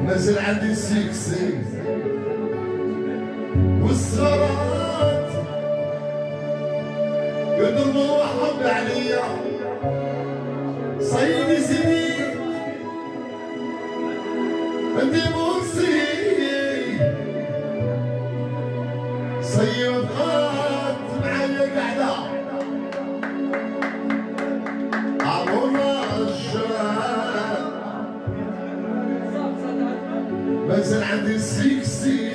نازل عندي السيكسي والصغارات يضربوا حب عليا صيدي سيدي انتي مرسي صيدات معايا قاعدة عمرنا الشراب نازل عندي السيكسي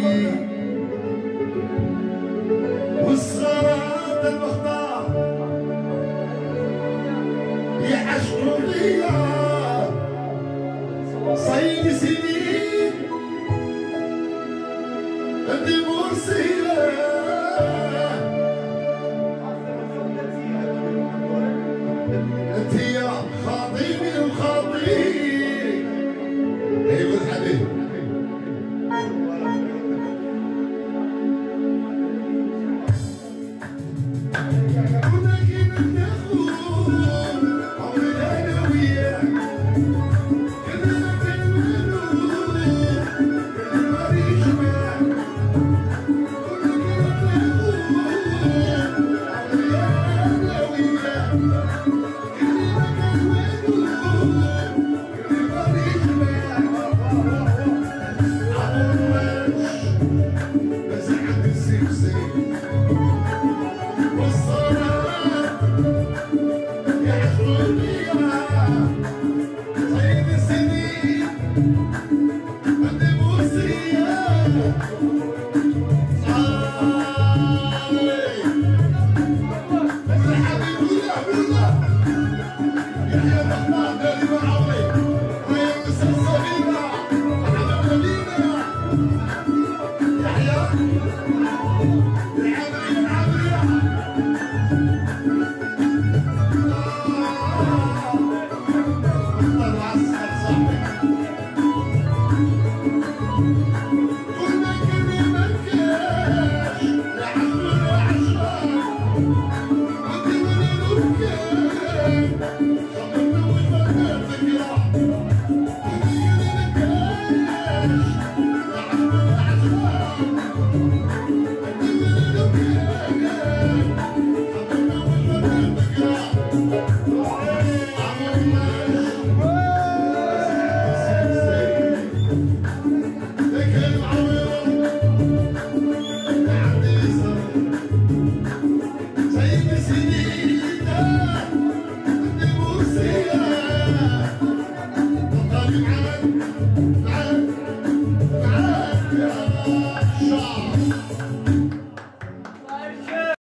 والصغارات المختار يعشقوا فيا صيدي سيدي انتي مرسيلة انتي يا خاطيني وخاطيني ايوه الحبيب